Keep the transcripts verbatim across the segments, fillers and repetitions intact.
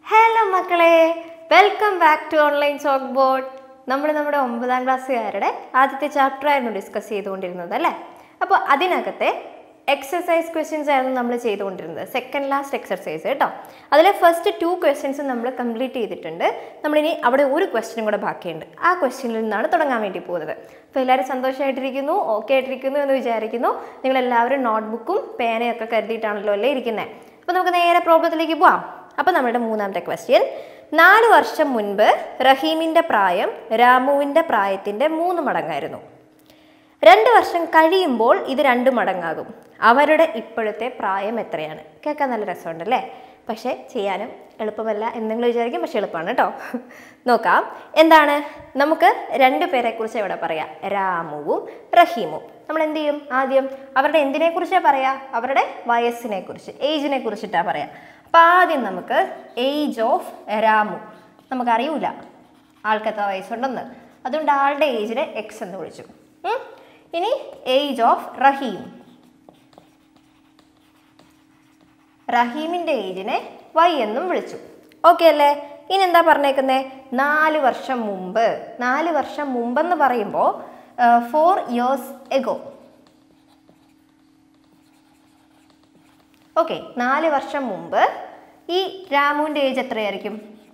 Hello മക്കളെ, welcome back to online chalkboard. നമ്മൾ നമ്മുടെ ഒമ്പതാം ക്ലാസ്സുകാരുടെ ആദ്യത്തെ ചാപ്റ്റർ ആയിരുന്നു ഡിസ്കസ് ചെയ്തുകൊണ്ടിരുന്നത് അല്ലേ. അപ്പോൾ അതിനകത്തെ എക്സസൈസ് ക്വസ്റ്റ്യൻസ് ആയിരുന്നു നമ്മൾ ചെയ്തുകൊണ്ടിരുന്നത്. സെക്കൻഡ് ലാസ്റ്റ് എക്സസൈസ് കേട്ടോ. അതിലെ ഫസ്റ്റ് ടു ക്വസ്റ്റ്യൻസ് നമ്മൾ കംപ്ലീറ്റ് ചെയ്തിട്ടുണ്ട്. നമ്മളിനി അവിടെ ഒരു ക്വസ്റ്റ്യനും കൂടെ ബാക്കിയുണ്ട്. ആ ക്വസ്റ്റ്യനിൽ നിന്നാണ് തുടങ്ങാൻ വേണ്ടി പോകുന്നത്. അപ്പോൾ എല്ലാവരും സന്തോഷമായിട്ടിരിക്കുന്നു, ഓക്കെ ആയിട്ടിരിക്കുന്നു എന്ന് വിചാരിക്കുന്നു. നിങ്ങളെല്ലാവരും നോട്ട്ബുക്കും പേനയൊക്കെ കരുതിയിട്ടാണല്ലോ അല്ലേ ഇരിക്കുന്നത്. അപ്പോൾ നമുക്ക് നേരെ പ്രോബ്ലത്തിലേക്ക് പോവാം. അപ്പോൾ നമ്മുടെ മൂന്നാമത്തെ ക്വസ്റ്റ്യൻ, നാല് വർഷം മുൻപ് റഹീമിൻ്റെ പ്രായം രാമുവിൻ്റെ പ്രായത്തിൻ്റെ മൂന്ന് മടങ്ങായിരുന്നു. രണ്ട് വർഷം കഴിയുമ്പോൾ ഇത് രണ്ട് മടങ്ങാകും. അവരുടെ ഇപ്പോഴത്തെ പ്രായം എത്രയാണ്? കേൾക്കാൻ നല്ല രസമുണ്ടല്ലേ, പക്ഷേ ചെയ്യാനും എളുപ്പമല്ല എന്തെങ്കിലും വിചാരിക്കും, പക്ഷേ എളുപ്പമാണ് കേട്ടോ. നോക്കാം എന്താണ്. നമുക്ക് രണ്ട് പേരെക്കുറിച്ച് ഇവിടെ പറയാം, രാമുവും റഹീമും. നമ്മൾ എന്ത് ചെയ്യും? ആദ്യം അവരുടെ എന്തിനെക്കുറിച്ചാണ് പറയാം? അവരുടെ വയസ്സിനെ കുറിച്ച്, ഏജിനെ കുറിച്ചിട്ടാണ് പറയാം. അപ്പം ആദ്യം നമുക്ക് ഏജ് ഓഫ് രാമു. നമുക്കറിയൂല ആൾക്ക് എത്ര വയസ്സുണ്ടെന്ന്, അതുകൊണ്ട് ആളുടെ ഏജിനെ എക്സ് എന്ന് വിളിച്ചു. ഇനി ഏജ് ഓഫ് റഹീം, റഹീമിൻ്റെ ഏജിനെ വൈ എന്നും വിളിച്ചു. ഓക്കെ അല്ലേ? ഇനി എന്താ പറഞ്ഞേക്കുന്നത്? നാല് വർഷം മുമ്പ്. നാല് വർഷം മുമ്പെന്ന് പറയുമ്പോൾ ഫോർ ഇയേഴ്സ് എഗോ. ഓക്കെ, നാല് വർഷം മുമ്പ് ഈ രാമുവിൻ്റെ ഏജ് എത്രയായിരിക്കും?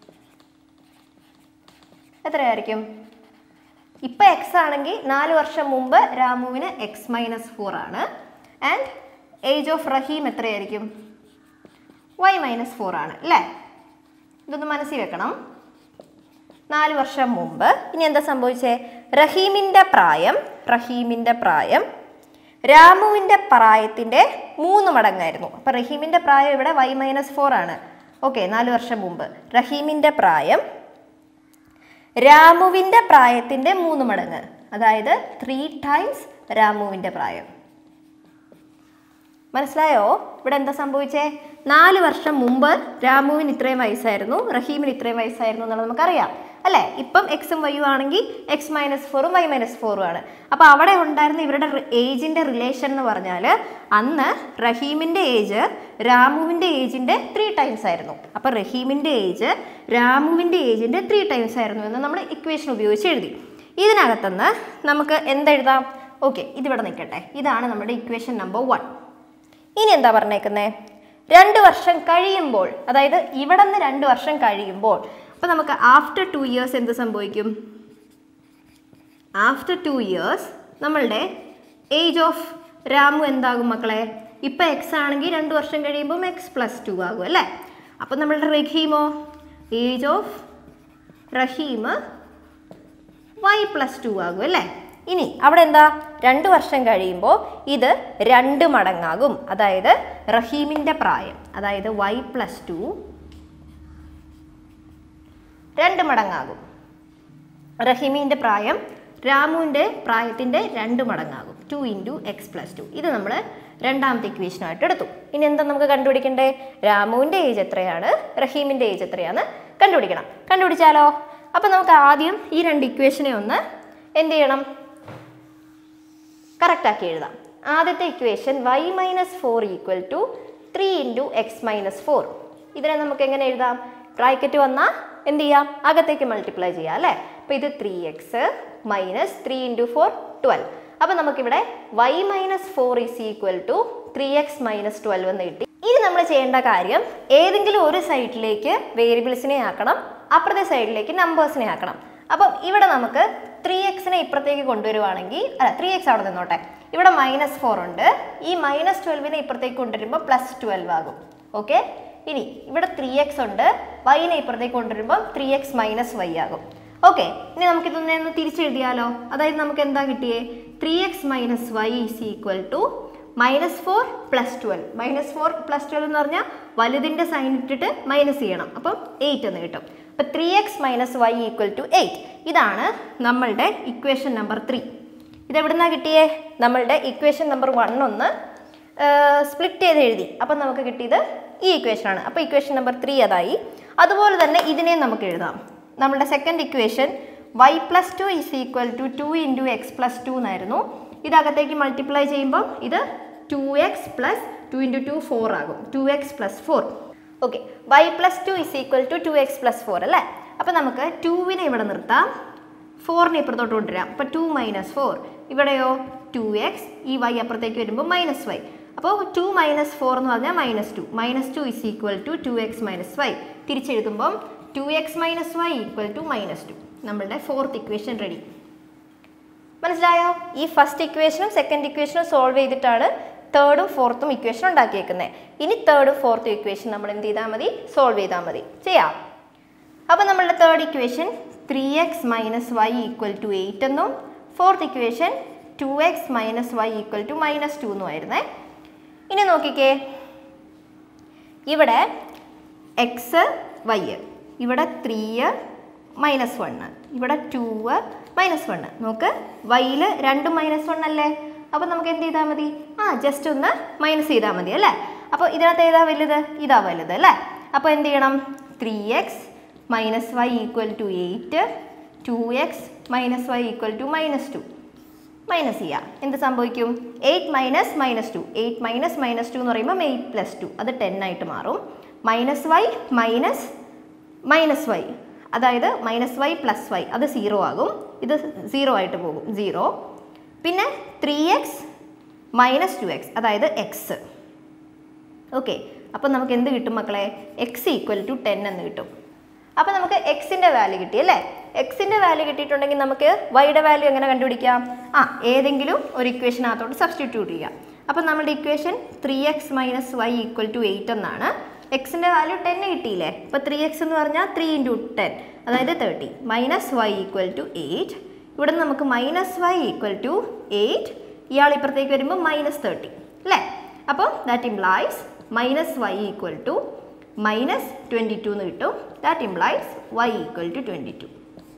എത്രയായിരിക്കും? ഇപ്പം എക്സ് ആണെങ്കിൽ നാല് വർഷം മുമ്പ് രാമുവിന് എക്സ് മൈനസ് ഫോർ ആണ്. ആൻഡ് ഏജ് ഓഫ് റഹീം എത്രയായിരിക്കും? വൈ മൈനസ് ഫോർ ആണ് അല്ലേ. ഇതൊന്ന് മനസ്സിൽ വെക്കണം. നാല് വർഷം മുമ്പ്. ഇനി എന്താ സംഭവിച്ചേ? റഹീമിൻ്റെ പ്രായം റഹീമിൻ്റെ പ്രായം രാമുവിൻ്റെ പ്രായത്തിൻ്റെ മൂന്ന് മടങ്ങായിരുന്നു. അപ്പം റഹീമിൻ്റെ പ്രായം ഇവിടെ വൈ മൈനസ് ഫോർ ആണ്. ഓക്കെ, നാല് വർഷം മുമ്പ് റഹീമിൻ്റെ പ്രായം രാമുവിൻ്റെ പ്രായത്തിൻ്റെ മൂന്ന് മടങ്ങ്, അതായത് ത്രീ ടൈംസ് രാമുവിൻ്റെ പ്രായം. മനസ്സിലായോ? ഇവിടെ എന്താ സംഭവിച്ചേ? നാല് വർഷം മുമ്പ് രാമുവിന് ഇത്രയും വയസ്സായിരുന്നു, റഹീമിന് ഇത്രയും വയസ്സായിരുന്നു എന്നുള്ളത് നമുക്കറിയാം അല്ലേ. ഇപ്പം എക്സും വൈയും ആണെങ്കിൽ എക്സ് മൈനസ് ഫോറും വൈ മൈനസ് ഫോറും ആണ്. അപ്പോൾ അവിടെ ഉണ്ടായിരുന്ന ഇവരുടെ ഏജിൻ്റെ റിലേഷൻ എന്ന് പറഞ്ഞാൽ അന്ന് റഹീമിൻ്റെ ഏജ് രാമുവിൻ്റെ ഏജിൻ്റെ ത്രീ ടൈംസ് ആയിരുന്നു. അപ്പോൾ റഹീമിൻ്റെ ഏജ് രാമുവിൻ്റെ ഏജിൻ്റെ ത്രീ ടൈംസ് ആയിരുന്നു എന്ന് നമ്മൾ ഇക്വേഷൻ ഉപയോഗിച്ച് എഴുതി. ഇതിനകത്തുനിന്ന് നമുക്ക് എന്തെഴുതാം? ഓക്കെ, ഇതിവിടെ നിൽക്കട്ടെ. ഇതാണ് നമ്മുടെ ഇക്വേഷൻ നമ്പർ വൺ. ഇനി എന്താ പറഞ്ഞേക്കുന്നത്? രണ്ട് വർഷം കഴിയുമ്പോൾ, അതായത് ഇവിടെ നിന്ന് രണ്ട് വർഷം കഴിയുമ്പോൾ, അപ്പോൾ നമുക്ക് ആഫ്റ്റർ ടു ഇയേഴ്സ് എന്ത് സംഭവിക്കും? ആഫ്റ്റർ ടു ഇയേഴ്സ് നമ്മളുടെ ഏജ് ഓഫ് രാമു എന്താകും മക്കളെ? ഇപ്പം എക്സ് ആണെങ്കിൽ രണ്ട് വർഷം കഴിയുമ്പോൾ എക്സ് പ്ലസ് ടു ആകും അല്ലേ. അപ്പോൾ നമ്മളുടെ റഹീമോ? Age of Rahim Y plus two ആകും അല്ലേ. ഇനി അവിടെ എന്താ? രണ്ട് വർഷം കഴിയുമ്പോൾ ഇത് രണ്ട് മടങ്ങാകും, അതായത് റഹീമിൻ്റെ പ്രായം, അതായത് വൈ പ്ലസ് ടു രണ്ട് മടങ്ങാകും. റഹീമിൻ്റെ പ്രായം രാമുവിൻ്റെ പ്രായത്തിൻ്റെ രണ്ട് മടങ്ങാകും, two into X plus two. ഇത് നമ്മൾ രണ്ടാമത്തെ ഇക്വേഷനായിട്ട് എടുത്തു. ഇനി എന്താ നമുക്ക് കണ്ടുപിടിക്കണ്ടേ? രാമുവിൻ്റെ ഏജ് എത്രയാണ്, റഹീമിൻ്റെ ഏജ് എത്രയാണ് കണ്ടുപിടിക്കണം. കണ്ടുപിടിച്ചാലോ? അപ്പം നമുക്ക് ആദ്യം ഈ രണ്ട് ഇക്വേഷനെ ഒന്ന് എന്ത് ചെയ്യണം? കറക്റ്റാക്കി എഴുതാം. ആദ്യത്തെ equation Y minus four equal to three into X minus four. ഇതിനെ നമുക്ക് എങ്ങനെ എഴുതാം? ബ്രാക്കറ്റ് വന്നാൽ എന്ത് ചെയ്യാം? അകത്തേക്ക് മൾട്ടിപ്ലൈ ചെയ്യാം അല്ലേ. അപ്പോൾ ഇത് three X minus three into four twelve. അപ്പോൾ നമുക്കിവിടെ Y minus four is equal to three X minus twelve എന്ന് കിട്ടി. ഇനി നമ്മൾ ചെയ്യേണ്ട കാര്യം, ഏതെങ്കിലും ഒരു സൈഡിലേക്ക് വേരിയബിൾസിനെ ആക്കണം, അപ്പുറത്തെ സൈഡിലേക്ക് നമ്പേഴ്സിനെ ആക്കണം. അപ്പം ഇവിടെ നമുക്ക് ത്രീ എക്സിനെ ഇപ്പുറത്തേക്ക് കൊണ്ടുവരുവാണെങ്കിൽ, അല്ല ത്രീ എക്സ് അവിടെ നിന്നോട്ടെ, ഇവിടെ മൈനസ് ഫോർ ഉണ്ട്, ഈ മൈനസ് ട്വൽവിനെ ഇപ്പുറത്തേക്ക് കൊണ്ടുവരുമ്പോൾ പ്ലസ് ട്വൽവ് ആകും. ഓക്കെ, ഇനി ഇവിടെ ത്രീ എക്സ് ഉണ്ട്, വൈനെ ഇപ്പുറത്തേക്ക് കൊണ്ടുവരുമ്പോൾ ത്രീ എക്സ് മൈനസ് വൈ ആകും. ഓക്കെ, ഇനി നമുക്കിതൊന്നെ ഒന്ന് തിരിച്ചെഴുതിയാലോ? അതായത് നമുക്ക് എന്താ കിട്ടിയേ? Three X minus Y is equal to minus four plus twelve. Minus four plus twelve എന്ന് പറഞ്ഞാൽ വലുതിൻ്റെ സൈൻ ഇട്ടിട്ട് മൈനസ് ചെയ്യണം, അപ്പം എയ്റ്റ് എന്ന് കിട്ടും. അപ്പോൾ three X minus Y equal to eight. ഇതാണ് നമ്മളുടെ ഇക്വേഷൻ നമ്പർ ത്രീ. ഇതെവിടുന്നാണ് കിട്ടിയേ? നമ്മളുടെ ഇക്വേഷൻ നമ്പർ വൺ ഒന്ന് സ്പ്ലിറ്റ് ചെയ്ത് എഴുതി, അപ്പം നമുക്ക് കിട്ടിയത് ഈ ഇക്വേഷനാണ്. അപ്പോൾ ഇക്വേഷൻ നമ്പർ ത്രീ അതായി. അതുപോലെ തന്നെ ഇതിനെ നമുക്ക് എഴുതാം. നമ്മളുടെ second equation Y plus two is equal to two into X plus two എന്നായിരുന്നു. ഇതകത്തേക്ക് മൾട്ടിപ്ലൈ ചെയ്യുമ്പോൾ ഇത് two X plus two into two four ആകും, two X plus four. Okay, Y plus two is equal to two X plus four അല്ലേ. അപ്പോൾ നമുക്ക് ടൂവിനെ ഇവിടെ നിർത്താം, ഫോറിനെ ഇപ്പുറത്തോട്ട് കൊണ്ടുവരാം. അപ്പോൾ ടു മൈനസ് ഫോർ, ഇവിടെയോ ടു എക്സ്, ഈ വൈ അപ്പുറത്തേക്ക് വരുമ്പോൾ മൈനസ് വൈ. അപ്പോൾ ടു മൈനസ് ഫോർ എന്ന് പറഞ്ഞാൽ minus two. Minus two is equal to two X minus Y. തിരിച്ചെഴുതുമ്പം two X minus Y equal to minus two. നമ്മളുടെ ഫോർത്ത് ഇക്വേഷൻ റെഡി. മനസ്സിലായോ? ഈ ഫസ്റ്റ് ഇക്വേഷനും സെക്കൻഡ് ഇക്വേഷനും സോൾവ് ചെയ്തിട്ടാണ് തേർഡും ഫോർത്തും ഇക്വേഷൻ ഉണ്ടാക്കിയേക്കുന്നത്. ഇനി തേർഡും ഫോർത്തും ഇക്വേഷൻ നമ്മൾ എന്ത് ചെയ്താൽ മതി? സോൾവ് ചെയ്താൽ മതി. ചെയ്യാം. അപ്പോൾ നമ്മളുടെ third equation three X minus Y equal to eight എന്നും fourth equation two X minus Y equal to minus two എന്നും ആയിരുന്നേ. ഇനി നോക്കിക്കേ, ഇവിടെ എക്സ് വൈ, ഇവിടെ ത്രീ മൈനസ് വണ്ണ്, ഇവിടെ ടു മൈനസ് വണ്ണ്. നോക്ക്, വൈയിൽ രണ്ടും മൈനസ് വൺ അല്ലേ. അപ്പോൾ നമുക്ക് എന്ത് ചെയ്താൽ മതി? ആ ജസ്റ്റ് ഒന്ന് മൈനസ് ചെയ്താൽ മതി അല്ലേ. അപ്പോൾ ഇതിനകത്ത് ഏതാ വലുത്? ഇതാ വലുത് അല്ലേ. അപ്പോൾ എന്ത് ചെയ്യണം? Three X minus Y equal to eight, two X minus Y equal to minus two. Minus ചെയ്യാം. എന്ത് സംഭവിക്കും? Eight minus minus two, eight minus minus two എന്ന് പറയുമ്പോൾ എയ്റ്റ് പ്ലസ് ടു, അത് ടെൻ ആയിട്ട് മാറും. Minus Y minus minus Y, അതായത് minus Y plus Y, അത് സീറോ ആകും. ഇത് സീറോ ആയിട്ട് പോകും, സീറോ. പിന്നെ three X minus two X, അതായത് എക്സ്. ഓക്കെ, അപ്പം നമുക്ക് എന്ത് കിട്ടും മക്കളെ? എക്സ് ഈക്വൽ ടു ടെൻ എന്ന് കിട്ടും. അപ്പോൾ നമുക്ക് എക്സിൻ്റെ വാല്യൂ കിട്ടി അല്ലേ. എക്സിൻ്റെ വാല്യൂ കിട്ടിയിട്ടുണ്ടെങ്കിൽ നമുക്ക് വൈയുടെ വാല്യൂ എങ്ങനെ കണ്ടുപിടിക്കാം? ആ ഏതെങ്കിലും ഒരു ഇക്വേഷനകത്തോട്ട് സബ്സ്റ്റിറ്റ്യൂട്ട് ചെയ്യാം. അപ്പം നമ്മുടെ equation three X minus Y equal to eight എന്നാണ്. എക്സിൻ്റെ വാല്യൂ ടെൻ കിട്ടിയില്ലേ. അപ്പോൾ ത്രീ എക്സ് എന്ന് പറഞ്ഞാൽ ത്രീ ഇൻറ്റു ടെൻ, അതായത് thirty, minus Y equal to eight. ഇവിടെ നമുക്ക് minus Y equal to eight, ഇയാൾ ഇപ്പുറത്തേക്ക് വരുമ്പോൾ മൈനസ് തേർട്ടി അല്ലേ. അപ്പോൾ that implies minus Y equal to minus twenty two എന്ന് കിട്ടും. That implies y equal to twenty two.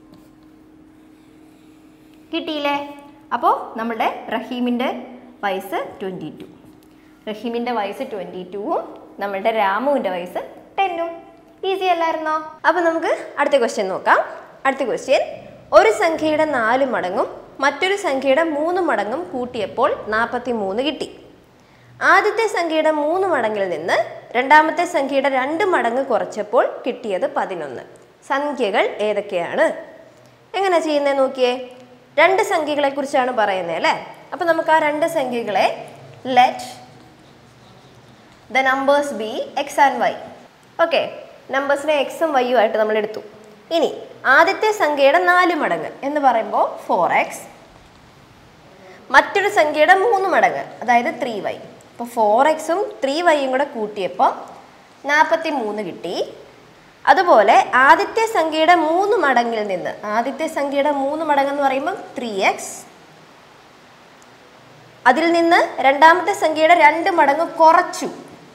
കിട്ടിയില്ലേ? അപ്പോൾ നമ്മുടെ റഹീമിൻ്റെ വയസ്സ് ട്വൻറ്റി ടു, റഹീമിൻ്റെ വയസ്സ് ട്വൻറ്റി ടുവും നമ്മളുടെ രാമുവിൻ്റെ വയസ്സ് ടെന്നും. ഈസി അല്ലായിരുന്നോ? അപ്പോൾ നമുക്ക് അടുത്ത ക്വസ്റ്റ്യൻ നോക്കാം. അടുത്ത ക്വസ്റ്റ്യൻ, ഒരു സംഖ്യയുടെ നാല് മടങ്ങും മറ്റൊരു സംഖ്യയുടെ മൂന്ന് മടങ്ങും കൂട്ടിയപ്പോൾ നാൽപ്പത്തി മൂന്ന് കിട്ടി. ആദ്യത്തെ സംഖ്യയുടെ മൂന്ന് മടങ്ങിൽ നിന്ന് രണ്ടാമത്തെ സംഖ്യയുടെ രണ്ട് മടങ്ങ് കുറച്ചപ്പോൾ കിട്ടിയത് പതിനൊന്ന്. സംഖ്യകൾ ഏതൊക്കെയാണ്? എങ്ങനെ ചെയ്യുന്നത് നോക്കിയേ. രണ്ട് സംഖ്യകളെ കുറിച്ചാണ് പറയുന്നത് അല്ലേ. അപ്പോൾ നമുക്ക് ആ രണ്ട് സംഖ്യകളെ let the numbers be x and y. Okay, നമ്പേഴ്സിനെ എക്സും വൈയും ആയിട്ട് നമ്മൾ എടുത്തു. ഇനി ആദ്യത്തെ സംഖ്യയുടെ നാല് മടങ്ങ് എന്ന് പറയുമ്പോൾ ഫോർ എക്സ്, മറ്റൊരു സംഖ്യയുടെ മൂന്ന് മടങ്ങ് അതായത് ത്രീ വൈ. അപ്പോൾ ഫോർ എക്സും ത്രീ വൈയും കൂടെ കൂട്ടിയപ്പോൾ നാൽപ്പത്തി മൂന്ന് കിട്ടി. അതുപോലെ ആദ്യത്തെ സംഖ്യയുടെ മൂന്ന് മടങ്ങിൽ നിന്ന്, ആദ്യത്തെ സംഖ്യയുടെ മൂന്ന് മടങ്ങ് എന്ന് പറയുമ്പോൾ ത്രീ എക്സ്, അതിൽ നിന്ന് രണ്ടാമത്തെ സംഖ്യയുടെ രണ്ട് മടങ്ങ് കുറച്ചു.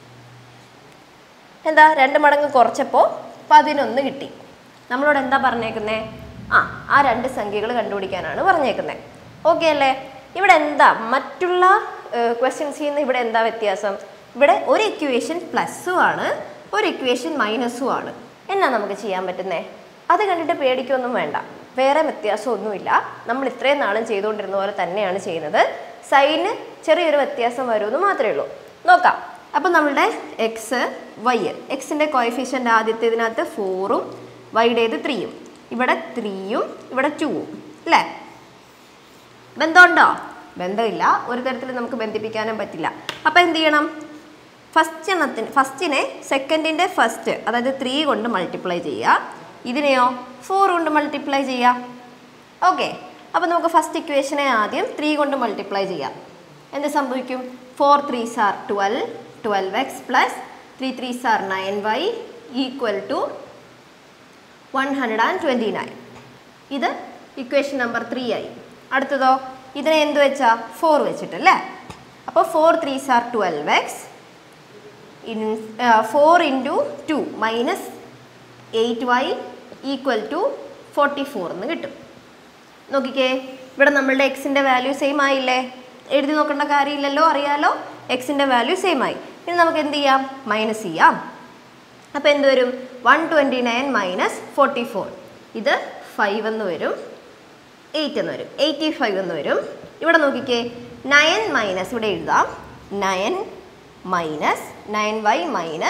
എന്താ? രണ്ട് മടങ്ങ് കുറച്ചപ്പോൾ പതിനൊന്ന് കിട്ടി. നമ്മളോട് എന്താ പറഞ്ഞേക്കുന്നത്? ആ ആ രണ്ട് സംഖ്യകൾ കണ്ടുപിടിക്കാനാണ് പറഞ്ഞേക്കുന്നത്. ഓക്കെ അല്ലേ? ഇവിടെ എന്താ മറ്റുള്ള ക്വസ്റ്റ്യൻസിൽ നിന്ന് ഇവിടെ എന്താ വ്യത്യാസം? ഇവിടെ ഒരു ഇക്വേഷൻ പ്ലസ്സും ആണ്, ഒരു ഇക്വേഷൻ മൈനസും ആണ്. എന്നാ നമുക്ക് ചെയ്യാൻ പറ്റുന്നേ? അത് കണ്ടിട്ട് പേടിക്കൊന്നും വേണ്ട, വേറെ വ്യത്യാസമൊന്നുമില്ല. നമ്മൾ ഇത്രയും നാളും ചെയ്തുകൊണ്ടിരുന്ന പോലെ തന്നെയാണ് ചെയ്യുന്നത്. സൈന് ചെറിയൊരു വ്യത്യാസം വരുമെന്ന് മാത്രമേ ഉള്ളൂ. നോക്കാം. അപ്പോൾ നമ്മളുടെ എക്സ് വൈ, എക്സിൻ്റെ കോഎഫിഷ്യൻ്റ് ആദ്യത്തേതിനകത്ത് ഫോറും വൈയുടേത് ത്രീയും, ഇവിടെ ത്രീയും ഇവിടെ ടൂവും അല്ലേ. ബന്ധമുണ്ടോ? ബന്ധമില്ല. ഒരു തരത്തിൽ നമുക്ക് ബന്ധിപ്പിക്കാനും പറ്റില്ല. അപ്പോൾ എന്ത് ചെയ്യണം? ഫസ്റ്റ് എണ്ണത്തിന് ഫസ്റ്റിനെ സെക്കൻഡിൻ്റെ ഫസ്റ്റ് അതായത് ത്രീ കൊണ്ട് മൾട്ടിപ്ലൈ ചെയ്യുക. ഇതിനെയോ ഫോർ കൊണ്ട് മൾട്ടിപ്ലൈ ചെയ്യുക. ഓക്കെ, അപ്പോൾ നമുക്ക് ഫസ്റ്റ് ഇക്വേഷനെ ആദ്യം ത്രീ കൊണ്ട് മൾട്ടിപ്ലൈ ചെയ്യാം. എന്ത് സംഭവിക്കും? Four threes are twelve, twelve x plus three threes are nine y equal to one hundred and twenty nine. ഇത് ഇക്വേഷൻ നമ്പർ ത്രീ ആയി. അടുത്തതോ ഇതിനെ എന്ത് വെച്ചാൽ ഫോർ വെച്ചിട്ടല്ലേ. അപ്പോൾ four threes are twelve x in four into two minus eight y equal to forty four എന്ന് കിട്ടും. നോക്കിക്കേ, ഇവിടെ നമ്മളുടെ എക്സിൻ്റെ വാല്യൂ സെയിം ആയില്ലേ. എഴുതി നോക്കേണ്ട കാര്യമില്ലല്ലോ, അറിയാലോ. എക്സിൻ്റെ വാല്യൂ സെയിം ആയി. ഇനി നമുക്ക് എന്ത് ചെയ്യാം? മൈനസ് ചെയ്യാം. അപ്പോൾ എന്ത് വരും? One twenty nine minus forty four, ഇത് ഫൈവ് എന്ന് വരും, എയ്റ്റ് എന്ന് വരും, എയ്റ്റി ഫൈവ് എന്ന് വരും. ഇവിടെ നോക്കിക്കേ, നയൻ മൈനസ് ഇവിടെ എഴുതാം, nine minus nine y minus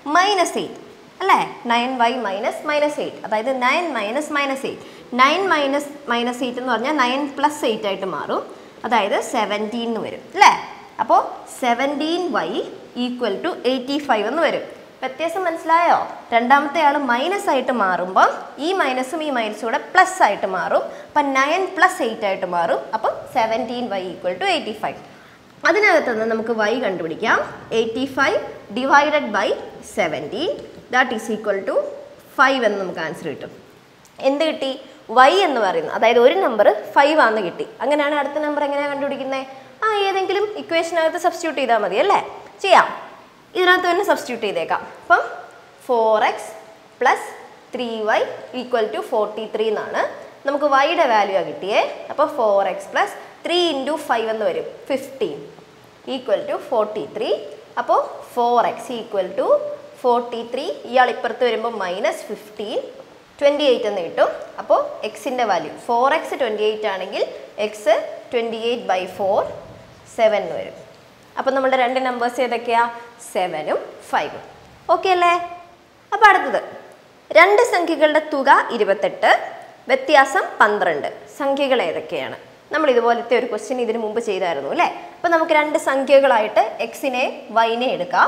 minus eight അല്ലേ? Nine y minus minus eight, അതായത് nine minus minus eight. Nine minus minus eight എന്ന് പറഞ്ഞാൽ നയൻ പ്ലസ് എയ്റ്റ് ആയിട്ട് മാറും, അതായത് സെവൻറ്റീൻ എന്ന് വരും അല്ലേ? അപ്പോൾ seventeen y equal to eighty five എന്ന് വരും. വ്യത്യാസം മനസ്സിലായോ? രണ്ടാമത്തെ ആൾ മൈനസ് ആയിട്ട് മാറുമ്പോൾ ഈ മൈനസും ഈ മൈനസും കൂടെ പ്ലസ് ആയിട്ട് മാറും. അപ്പം നയൻ പ്ലസ് എയ്റ്റ് ആയിട്ട് മാറും. അപ്പം seventeen y equal to eighty five. അതിനകത്ത് നിന്ന് നമുക്ക് y കണ്ടുപിടിക്കാം. Eighty five divided by seventeen that is equal to five എന്ന് നമുക്ക് ആൻസർ കിട്ടും. എന്ത് കിട്ടി? y എന്ന് പറയുന്നത്, അതായത് ഒരു നമ്പർ ഫൈവ് ആണെന്ന് കിട്ടി. അങ്ങനെയാണ് അടുത്ത നമ്പർ എങ്ങനെയാണ് കണ്ടുപിടിക്കുന്നത്? ആ ഏതെങ്കിലും ഇക്വേഷനകത്ത് സബ്സ്റ്റിറ്റ്യൂട്ട് ചെയ്താൽ മതി അല്ലേ? ചെയ്യാം. ഇതിനകത്ത് തന്നെ സബ്സ്റ്റിറ്റ്യൂട്ട് ചെയ്തേക്കാം. അപ്പം four x plus three y equal to forty three എന്നാണ് നമുക്ക് വൈയുടെ വാല്യൂ കിട്ടിയേ. അപ്പോൾ four x plus three into five എന്ന് വരും, fifteen equal to forty three. അപ്പോൾ four x equal to forty three, ഇയാൾ ഇപ്പുറത്ത് വരുമ്പോൾ മൈനസ് ഫിഫ്റ്റീൻ, ട്വൻറ്റി എയ്റ്റ് എന്ന് കിട്ടും. അപ്പോൾ എക്സിൻ്റെ value four x twenty eight ആണെങ്കിൽ x twenty eight by four seven എന്ന് വരും. അപ്പോൾ നമ്മുടെ രണ്ട് നമ്പേഴ്സ് ഏതൊക്കെയാണ്? സെവനും ഫൈവും. ഓക്കെ അല്ലേ? അപ്പോൾ അടുത്തത് രണ്ട് സംഖ്യകളുടെ തുക ഇരുപത്തെട്ട്, വ്യത്യാസം പന്ത്രണ്ട്. സംഖ്യകൾ ഏതൊക്കെയാണ്? നമ്മൾ ഇതുപോലത്തെ ഒരു ക്വസ്റ്റ്യൻ ഇതിന് മുമ്പ് ചെയ്തായിരുന്നു അല്ലേ? അപ്പോൾ നമുക്ക് രണ്ട് സംഖ്യകളായിട്ട് എക്സിനെ വൈനെ എടുക്കാം.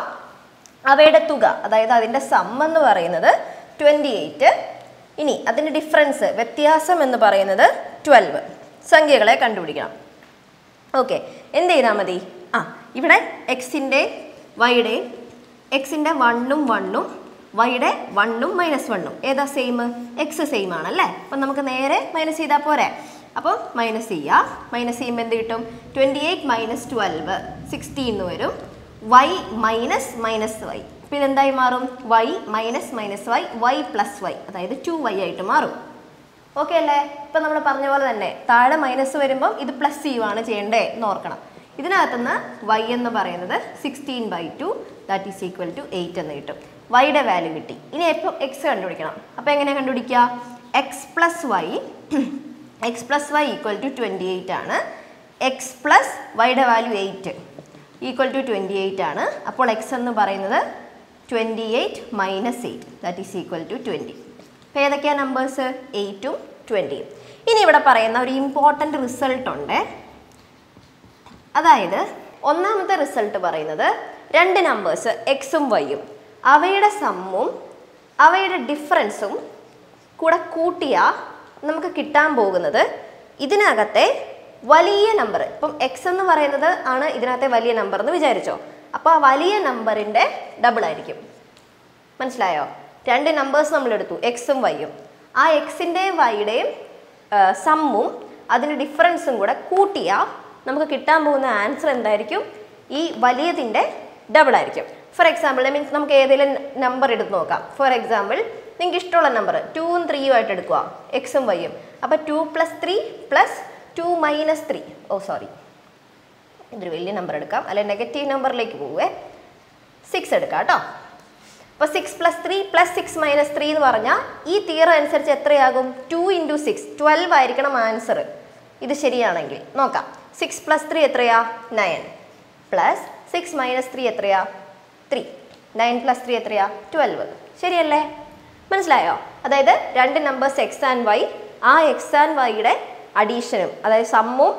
അവയുടെ തുക, അതായത് അതിൻ്റെ സം എന്ന് പറയുന്നത് ട്വൻറ്റി എയ്റ്റ്. ഇനി അതിൻ്റെ ഡിഫറൻസ്, വ്യത്യാസം എന്ന് പറയുന്നത് ട്വൽവ്. സംഖ്യകളെ കണ്ടുപിടിക്കണം. ഓക്കെ, എന്ത് ചെയ്താൽ മതി? ആ ഇവിടെ എക്സിൻ്റെ വൈയുടെയും എക്സിൻ്റെ വണ്ണും വണ്ണും വൈയുടെ വണ്ണും മൈനസ് വണ്ണും ഏതാ സെയിം? എക്സ് സെയിം ആണല്ലേ? അപ്പം നമുക്ക് നേരെ മൈനസ് ചെയ്താൽ പോരെ. അപ്പോൾ മൈനസ് ചെയ്യുക. മൈനസ് ചെയ്യുമ്പോൾ എന്ത് കിട്ടും? Twenty eight minus twelve sixteen എന്ന് വരും. വൈ മൈനസ് മൈനസ് വൈ, അപ്പോൾ ഇതെന്തായി മാറും? Y minus minus y, y plus y, അതായത് ടു വൈ ആയിട്ട് മാറും. ഓക്കെ അല്ലേ? ഇപ്പം നമ്മൾ പറഞ്ഞ പോലെ തന്നെ താഴെ മൈനസ് വരുമ്പം ഇത് പ്ലസ് ചെയ്യുവാണ് ചെയ്യേണ്ടേ എന്ന് ഓർക്കണം. ഇതിനകത്തുനിന്ന് വൈ എന്ന് പറയുന്നത് sixteen by two that is equal to eight എന്ന് കിട്ടും. വൈയുടെ വാല്യൂ കിട്ടി. ഇനി എപ്പം എക്സ് കണ്ടുപിടിക്കണം. അപ്പോൾ എങ്ങനെ കണ്ടുപിടിക്കുക? X plus y, x plus y equal to twenty eight ആണ്. എക്സ് പ്ലസ് വൈയുടെ value eight equal to twenty eight ആണ്. അപ്പോൾ എക്സ് എന്ന് പറയുന്നത് twenty eight minus eight that is equal to twenty. അപ്പോൾ ഏതൊക്കെയാണ് നമ്പേഴ്സ്? എയ്റ്റും ട്വൻറ്റിയും. ഇനി ഇവിടെ പറയുന്ന ഒരു ഇമ്പോർട്ടൻ്റ് റിസൾട്ട് ഉണ്ട്. അതായത് ഒന്നാമത്തെ റിസൾട്ട് പറയുന്നത് രണ്ട് നമ്പേഴ്സ് എക്സും വൈയും അവയുടെ സമ്മും അവയുടെ ഡിഫറൻസും കൂടെ കൂട്ടിയാൽ നമുക്ക് കിട്ടാൻ പോകുന്നത് ഇതിനകത്തെ വലിയ നമ്പർ. ഇപ്പം എക്സ് എന്ന് പറയുന്നത് ആണ് ഇതിനകത്തെ വലിയ നമ്പർ എന്ന് വിചാരിച്ചോ. അപ്പോൾ ആ വലിയ നമ്പറിൻ്റെ ഡബിൾ ആയിരിക്കും. മനസ്സിലായോ? രണ്ട് നമ്പേഴ്സ് നമ്മൾ എടുത്തു, എക്സും വൈയും. ആ എക്സിൻ്റെയും വൈയുടെയും സമ്മും അതിൻ്റെ ഡിഫറൻസും കൂടെ കൂട്ടിയാൽ നമുക്ക് കിട്ടാൻ പോകുന്ന ആൻസർ എന്തായിരിക്കും? ഈ വലിയതിൻ്റെ ഡബിൾ ആയിരിക്കും. ഫോർ എക്സാമ്പിൾ, മീൻസ് നമുക്ക് ഏതെങ്കിലും നമ്പർ എടുത്ത് നോക്കാം. ഫോർ എക്സാമ്പിൾ നിങ്ങൾക്ക് ഇഷ്ടമുള്ള നമ്പർ ടൂവും ത്രീയും ആയിട്ട് എടുക്കുക, എക്സും വൈയും. അപ്പോൾ two plus three plus two minus three, oh sorry ഇതൊരു വലിയ നമ്പർ എടുക്കാം, അല്ലെ നെഗറ്റീവ് നമ്പറിലേക്ക് പോവേ. സിക്സ് എടുക്കാം കേട്ടോ. അപ്പോൾ six plus three plus six minus three എന്ന് പറഞ്ഞാൽ ഈ തിയറം അനുസരിച്ച് എത്രയാകും? ടു ഇൻറ്റു സിക്സ്, ട്വൽവ് ആയിരിക്കണം ആൻസർ. ഇത് ശരിയാണെങ്കിൽ നോക്കാം. സിക്സ് പ്ലസ് ത്രീ എത്രയാ? Nine. Plus six minus three എത്രയാ? ത്രീ. നയൻ പ്ലസ് ത്രീ എത്രയാ? ട്വൽവ്. ശരിയല്ലേ? മനസ്സിലായോ? അതായത് രണ്ട് നമ്പേഴ്സ് എക്സ് ആൻഡ് വൈ, ആ എക്സ് ആൻഡ് വൈയുടെ അഡീഷനും അതായത് സമ്മും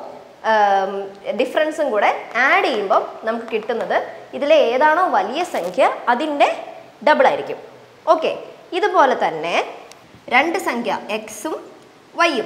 ഡിഫറൻസും കൂടെ ആഡ് ചെയ്യുമ്പം നമുക്ക് കിട്ടുന്നത് ഇതിലെ ഏതാണോ വലിയ സംഖ്യ അതിൻ്റെ ഡബിൾ ആയിരിക്കും. ഓക്കെ, ഇതുപോലെ തന്നെ രണ്ട് സംഖ്യ എക്സും വൈയും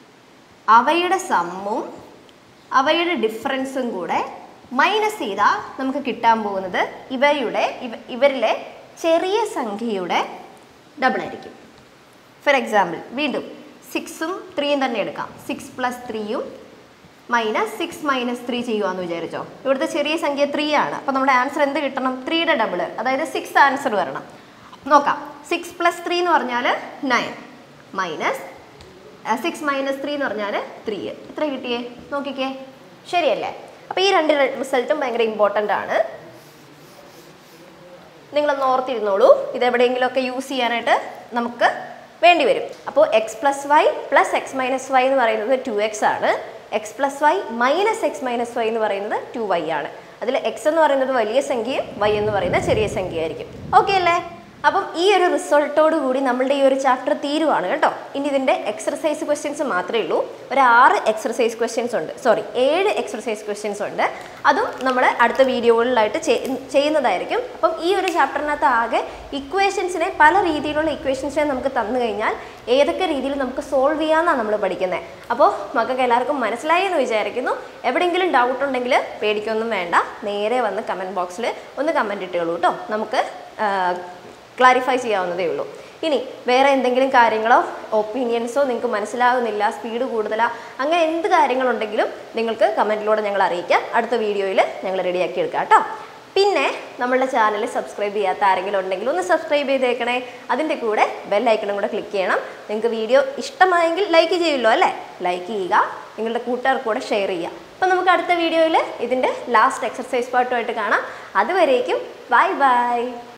അവയുടെ സമ്മും അവയുടെ ഡിഫറൻസും കൂടെ മൈനസ് ചെയ്താൽ നമുക്ക് കിട്ടാൻ പോകുന്നത് ഇവയുടെ ഇവ ഇവരിലെ ചെറിയ സംഖ്യയുടെ ഡബിൾ ആയിരിക്കും. ഫോർ എക്സാമ്പിൾ വീണ്ടും സിക്സും ത്രീയും തന്നെ എടുക്കാം. സിക്സ് പ്ലസ് ത്രീയും മൈനസ് സിക്സ് മൈനസ് ത്രീ ചെയ്യുകയെന്ന് വിചാരിച്ചോ. ഇവിടുത്തെ ചെറിയ സംഖ്യ ത്രീ ആണ്. അപ്പോൾ നമ്മുടെ ആൻസർ എന്ത് കിട്ടണം? ത്രീയുടെ ഡബിൾ, അതായത് സിക്സ് ആൻസർ വരണം. നോക്കാം. സിക്സ് പ്ലസ് ത്രീ എന്ന് പറഞ്ഞാൽ nine minus six minus three എന്ന് പറഞ്ഞാൽ ത്രീ. എത്ര കിട്ടിയേ? നോക്കിക്കേ. ശരിയല്ലേ? അപ്പോൾ ഈ രണ്ട് റിസൾട്ടും ഭയങ്കര ഇമ്പോർട്ടൻ്റ് ആണ്. നിങ്ങളൊന്ന് ഓർത്തിരുന്നോളൂ. ഇതെവിടെയെങ്കിലുമൊക്കെ യൂസ് ചെയ്യാനായിട്ട് നമുക്ക് വേണ്ടി വരും. അപ്പോൾ x plus y plus x minus y എന്ന് പറയുന്നത് ടു എക്സ് ആണ്. X plus y minus x minus y എന്ന് പറയുന്നത് ടു വൈ ആണ്. അതിൽ എക്സ് എന്ന് പറയുന്നത് വലിയ സംഖ്യയും വൈ എന്ന് പറയുന്ന ചെറിയ സംഖ്യയായിരിക്കും. ഓക്കെ അല്ലേ? അപ്പം ഈ ഒരു റിസൾട്ടോട് കൂടി നമ്മളുടെ ഈ ഒരു ചാപ്റ്റർ തീരുവാണ് കേട്ടോ. ഇനി ഇതിൻ്റെ എക്സർസൈസ് ക്വസ്റ്റ്യൻസ് മാത്രമേ ഉള്ളൂ. ഒരു ആറ് എക്സർസൈസ് ക്വസ്റ്റ്യൻസ് ഉണ്ട്, സോറി ഏഴ് എക്സർസൈസ് ക്വസ്റ്റ്യൻസ് ഉണ്ട്. അതും നമ്മൾ അടുത്ത വീഡിയോകളിലായിട്ട് ചെയ്യുന്നതായിരിക്കും. അപ്പം ഈ ഒരു ചാപ്റ്ററിനകത്ത് ആകെ ഇക്വേഷൻസിനെ പല രീതിയിലുള്ള ഇക്വേഷൻസിനെ നമുക്ക് തന്നു കഴിഞ്ഞാൽ ഏതൊക്കെ രീതിയിൽ നമുക്ക് സോൾവ് ചെയ്യാമെന്നാണ് നമ്മൾ പഠിക്കുന്നത്. അപ്പോൾ മക്കൾക്ക് എല്ലാവർക്കും മനസ്സിലായി എന്ന് വിചാരിക്കുന്നു. എവിടെയെങ്കിലും ഡൗട്ട് ഉണ്ടെങ്കിൽ പേടിക്കൊന്നും വേണ്ട, നേരെ വന്ന് കമൻറ്റ് ബോക്സിൽ ഒന്ന് കമൻറ്റ് ഇട്ടുള്ളൂ കേട്ടോ. നമുക്ക് ക്ലാരിഫൈ ചെയ്യാവുന്നതേ ഉള്ളൂ. ഇനി വേറെ എന്തെങ്കിലും കാര്യങ്ങളോ ഒപ്പീനിയൻസോ നിങ്ങൾക്ക് മനസ്സിലാകുന്നില്ല, സ്പീഡ് കൂടുതലാണ്, അങ്ങനെ എന്ത് കാര്യങ്ങളുണ്ടെങ്കിലും നിങ്ങൾക്ക് കമൻറ്റിലൂടെ ഞങ്ങൾ അറിയിക്കാം. അടുത്ത വീഡിയോയിൽ ഞങ്ങൾ റെഡിയാക്കി എടുക്കാം കേട്ടോ. പിന്നെ നമ്മളുടെ ചാനൽ സബ്സ്ക്രൈബ് ചെയ്യാത്ത ആരെങ്കിലും ഉണ്ടെങ്കിൽ ഒന്ന് സബ്സ്ക്രൈബ് ചെയ്തേക്കണേ. അതിൻ്റെ കൂടെ ബെല്ലൈക്കണും കൂടെ ക്ലിക്ക് ചെയ്യണം. നിങ്ങൾക്ക് വീഡിയോ ഇഷ്ടമായെങ്കിൽ ലൈക്ക് ചെയ്യുമല്ലോ അല്ലേ? ലൈക്ക് ചെയ്യുക, നിങ്ങളുടെ കൂട്ടുകാർക്ക് കൂടെ ഷെയർ ചെയ്യുക. അപ്പം നമുക്ക് അടുത്ത വീഡിയോയിൽ ഇതിൻ്റെ ലാസ്റ്റ് എക്സർസൈസ് പാർട്ടുമായിട്ട് കാണാം. അതുവരേക്കും ബൈ ബൈ.